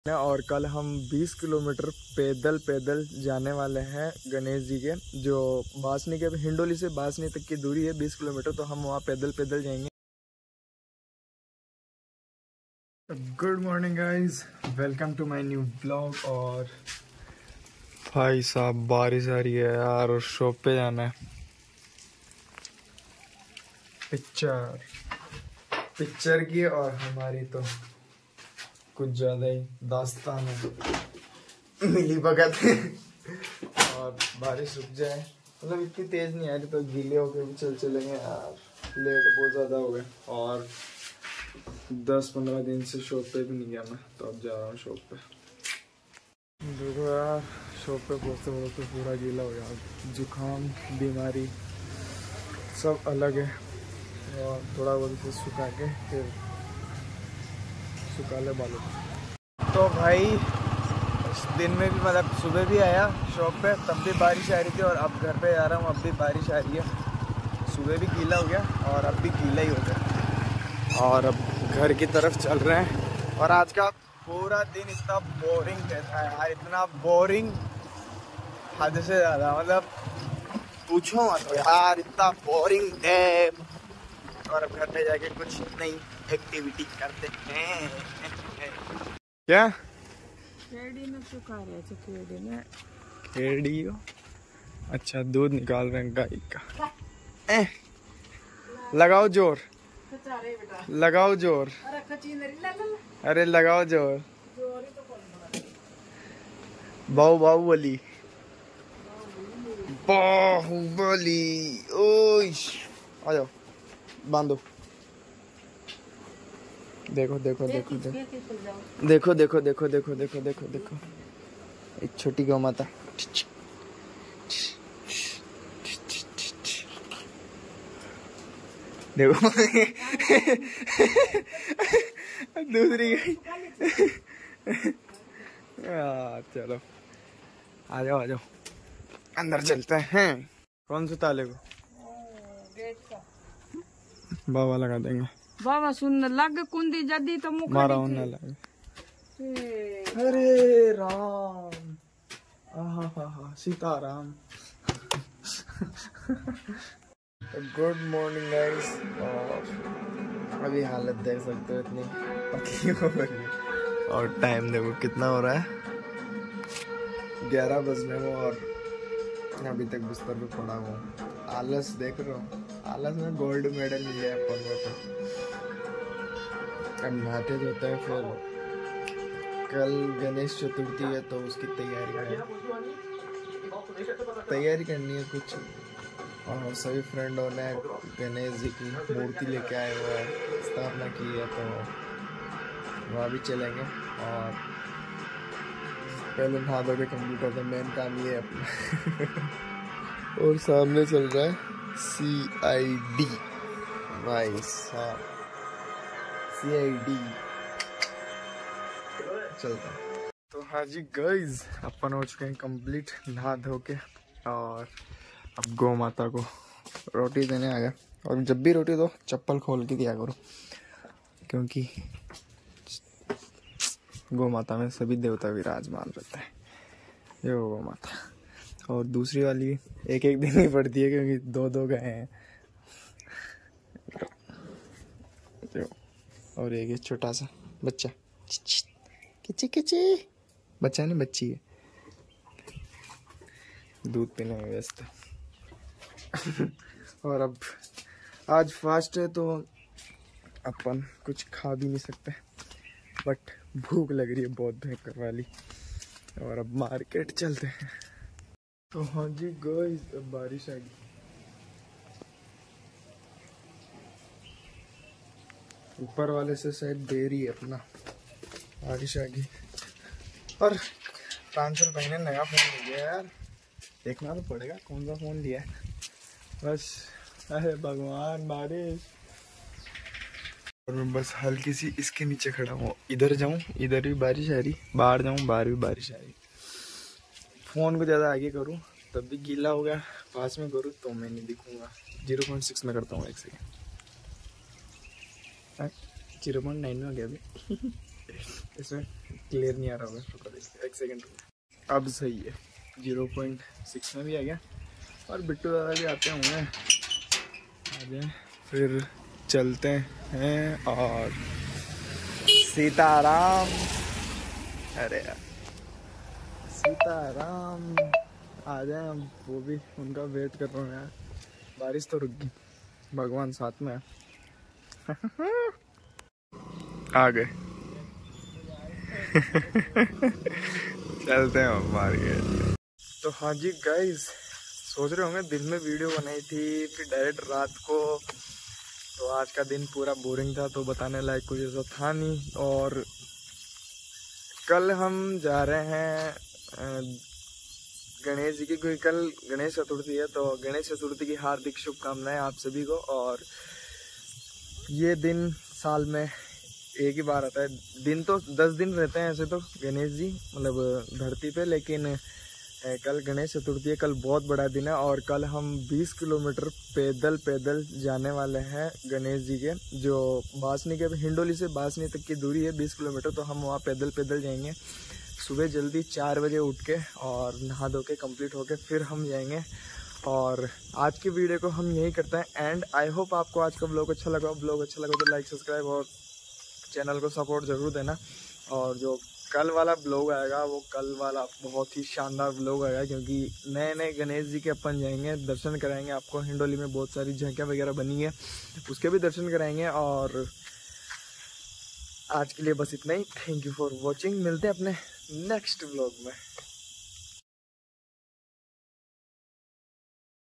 और कल हम 20 किलोमीटर पैदल जाने वाले हैं गणेश जी के, जो बासनी के हिंडोली से बासनी तक की दूरी है 20 किलोमीटर, तो हम वहाँ पैदल जाएंगे। Good morning guys, welcome to my new blog. और भाई साहब बारिश आ रही है यार, और शॉप पे जाना है। पिक्चर की और हमारी तो कुछ ज्यादा ही दास्तान है, मिली भगत है। और बारिश रुक जाए, मतलब इतनी तेज नहीं आ रही तो गीले होके भी चलेंगे यार। लेट बहुत ज्यादा हो गए और 10-15 दिन से शॉप पे भी नहीं गया मैं, तो अब जा रहा हूँ शॉप पे। देखो यार, शॉप पे पहुँचते पूरा गीला हो गया। जुकाम बीमारी सब अलग है, और थोड़ा बहुत इसे सुखा के फिर सुखा ले बालों। तो भाई इस दिन में भी मतलब सुबह भी आया शॉप पे, तब भी बारिश आ रही थी, और अब घर पे जा रहा हूँ अब भी बारिश आ रही है। सुबह भी गीला हो गया और अब भी गीला ही हो गया, और अब घर की तरफ चल रहे हैं। और आज का पूरा दिन इतना बोरिंग रहता है यार, इतना बोरिंग हद से ज़्यादा, मतलब पूछो मत यार, इतना बोरिंग है। और अब घर पे जाके कुछ नई एक्टिविटी करते हैं। क्या केडी में सुखा रहे थे, केडी में केडी हो? अच्छा, दूध निकाल रहे हैं गाय का। लगाओ जोर, लगाओ जोर, अरे लगाओ जोर। बाहुबली बाहुबली, ओश आ जाओ, बांधो। देखो देखो देखो देखो देखो देखो देखो देखो देखो देखो, एक छोटी गौ माता। देखो दूसरी गई। चलो आ जाओ आ जाओ, अंदर चलते हैं। कौन से ताले को? बाबा लगा देंगे। बाबा सुंदर लग कुंदी जदी तो मुख मारा होने लगे। अरे राम, आहा सीताराम। Good morning guys. और अभी हालत देख सकते हो, इतनी पतली हो रही है। और टाइम देखो कितना हो रहा है, 11 बजने में, और अभी तक बिस्तर पे पड़ा हुआ। आलस देख रहे हो, आलस में गोल्ड मेडल मिले अपन को। तो अब नहाते धोते हैं, फिर कल गणेश चतुर्थी है तो उसकी तैयारी करनी है कुछ। और सभी फ्रेंडों ने गणेश जी की मूर्ति लेके आए हुए हैं, स्थापना की है, तो वहाँ भी चलेंगे। और पहले नहा धो के कंप्लीट होता है, मेन काम ये है अपना। और सामने चल रहा है CID, नाइस, हाँ CID चलता है। तो हाँ जी गाइज, अपन हो चुके हैं कंप्लीट नहा धो के, और अब गौ माता को रोटी देने आ गया। और जब भी रोटी दो चप्पल खोल के दिया करो, क्योंकि गौ माता में सभी देवता विराजमान रहते हैं। ये गौ माता। और दूसरी वाली एक दिन ही पड़ती है, क्योंकि 2 गए हैं। और एक छोटा सा बच्चा, किची किची, बच्चा नहीं बच्ची है, दूध पीने में व्यस्त। और अब आज फास्ट है तो अपन कुछ खा भी नहीं सकते, बट भूख लग रही है बहुत भयंकर वाली। और अब मार्केट चलते हैं। तो हाँ जी गाइस, अब बारिश आ गई। ऊपर वाले से शायद देरी है अपना, बारिश आ गई। और प्रांशल भाई ने नया फोन लिया यार, देखना तो पड़ेगा कौन सा फोन लिया है बस। अरे भगवान बारिश। और मैं बस हल्की सी इसके नीचे खड़ा हूँ, इधर जाऊँ इधर भी बारिश आ रही, बाहर जाऊँ बाहर भी बारिश आ रही। फोन को ज़्यादा आगे करूँ तब भी गीला हो गया, पास में करूँ तो मैं नहीं दिखूंगा। 0.6 में करता हूँ, 1 सेकेंड। 0.9 में हो गया अभी। इसमें क्लियर नहीं आ रहा होगा, एक सेकेंड। अब सही है, 0.6 में भी आ गया। और बिट्टू दादा भी आते होंगे, आ जाए फिर चलते हैं। और सीताराम, अरे यार सीताराम आ जाए हम, वो भी उनका वेट कर रहा हूँ यार। बारिश तो रुक गई, भगवान साथ में है। आ गए। चलते हैं मार गए। तो हाँ जी गाइस, सोच रहे होंगे दिन में वीडियो बनाई थी फिर डायरेक्ट रात को, तो आज का दिन पूरा बोरिंग था, तो बताने लायक कुछ ऐसा था नहीं। और कल हम जा रहे हैं गणेश जी की, क्योंकि कल गणेश चतुर्थी है, तो गणेश चतुर्थी की हार्दिक शुभकामनाएं आप सभी को। और ये दिन साल में एक ही बार आता है। दिन तो 10 दिन रहते हैं ऐसे तो गणेश जी, मतलब धरती पे, लेकिन कल गणेश चतुर्थी है, कल बहुत बड़ा दिन है। और कल हम 20 किलोमीटर पैदल जाने वाले हैं गणेश जी के, जो बासनी के, हिंडोली से बासनी तक की दूरी है 20 किलोमीटर, तो हम वहाँ पैदल जाएंगे। सुबह जल्दी 4 बजे उठ के और नहा धो के कंप्लीट होके फिर हम जाएंगे। और आज की वीडियो को हम यही करते हैं एंड। आई होप आपको आज का ब्लॉग अच्छा लगा। ब्लॉग अच्छा लगा तो लाइक, सब्सक्राइब और चैनल को सपोर्ट ज़रूर देना। और जो कल वाला ब्लॉग आएगा, वो कल वाला बहुत ही शानदार ब्लॉग आएगा, क्योंकि नए गणेश जी के अपन जाएंगे, दर्शन कराएंगे आपको। हिंडोली में बहुत सारी झांकियाँ वगैरह बनी है, उसके भी दर्शन कराएंगे। और आज के लिए बस इतना ही। Thank you for watching. मिलते हैं अपने नेक्स्ट ब्लॉग में।